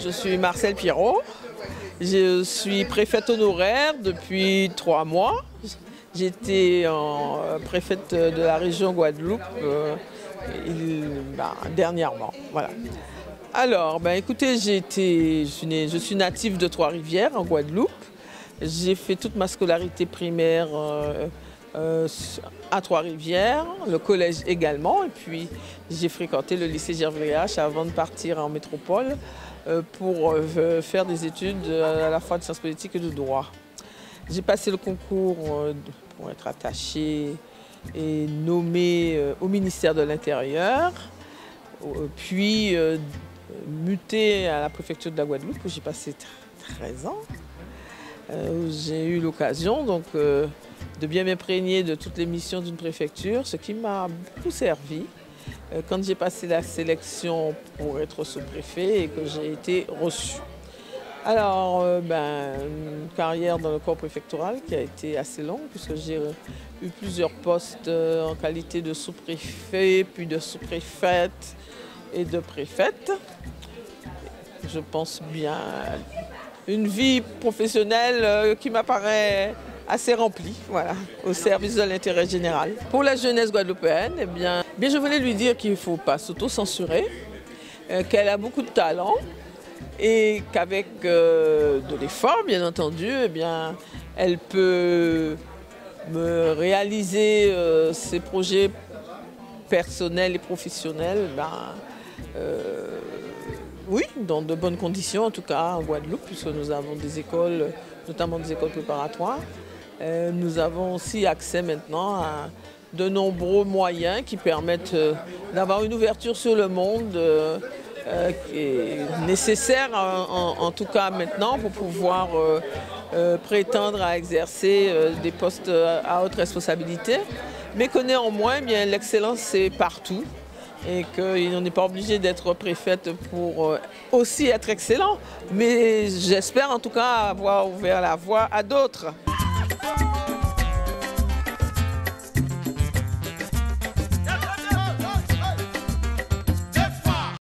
je suis Marcel Pierrot. Je suis préfète honoraire depuis 3 mois. J'étais préfète de la région Guadeloupe dernièrement. Voilà. Alors, écoutez, je suis native de Trois-Rivières, en Guadeloupe. J'ai fait toute ma scolarité primaire à Trois-Rivières, le collège également, et puis j'ai fréquenté le lycée Gervais H avant de partir en métropole pour faire des études à la fois de sciences politiques et de droit. J'ai passé le concours pour être attachée et nommée au ministère de l'Intérieur, puis mutée à la préfecture de la Guadeloupe où j'ai passé 13 ans. J'ai eu l'occasion de bien m'imprégner de toutes les missions d'une préfecture, ce qui m'a beaucoup servi quand j'ai passé la sélection pour être sous-préfet et que j'ai été reçue. Alors, une carrière dans le corps préfectoral qui a été assez longue puisque j'ai eu plusieurs postes en qualité de sous-préfet, puis de sous-préfète et de préfète. Je pense bien une vie professionnelle qui m'apparaît assez remplie, voilà, au service de l'intérêt général. Pour la jeunesse guadeloupéenne, je voulais lui dire qu'il ne faut pas s'auto-censurer, qu'elle a beaucoup de talent et qu'avec de l'effort, bien entendu, elle peut me réaliser ses projets personnels et professionnels. Oui, dans de bonnes conditions, en tout cas en Guadeloupe, puisque nous avons des écoles, notamment des écoles préparatoires. Nous avons aussi accès maintenant à de nombreux moyens qui permettent d'avoir une ouverture sur le monde qui est nécessaire, en tout cas maintenant, pour pouvoir prétendre à exercer des postes à haute responsabilité. Mais que néanmoins, l'excellence, c'est partout. Et qu'on n'est pas obligé d'être préfète pour aussi être excellent. Mais j'espère en tout cas avoir ouvert la voie à d'autres.